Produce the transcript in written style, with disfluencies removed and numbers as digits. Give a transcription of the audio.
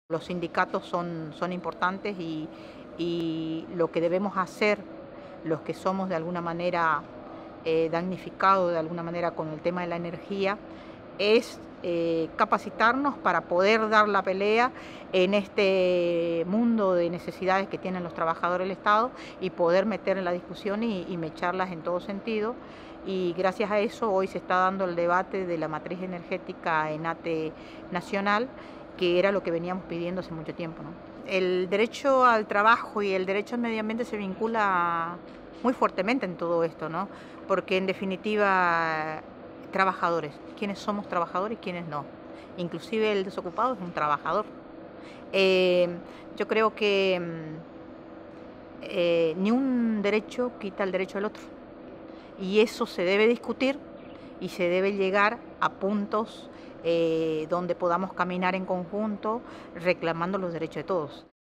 Los sindicatos son importantes y lo que debemos hacer, los que somos de alguna manera damnificados de alguna manera con el tema de la energía, es capacitarnos para poder dar la pelea en este mundo de necesidades que tienen los trabajadores del Estado y poder meter en la discusión y mecharlas en todo sentido. Y gracias a eso hoy se está dando el debate de la matriz energética en ATE nacional, que era lo que veníamos pidiendo hace mucho tiempo, ¿no? El derecho al trabajo y el derecho al medio ambiente se vincula muy fuertemente en todo esto, ¿no? Porque en definitiva, trabajadores, quiénes somos trabajadores y quiénes no. Inclusive el desocupado es un trabajador. Yo creo que ni un derecho quita el derecho del otro. Y eso se debe discutir y se debe llegar a puntos donde podamos caminar en conjunto reclamando los derechos de todos.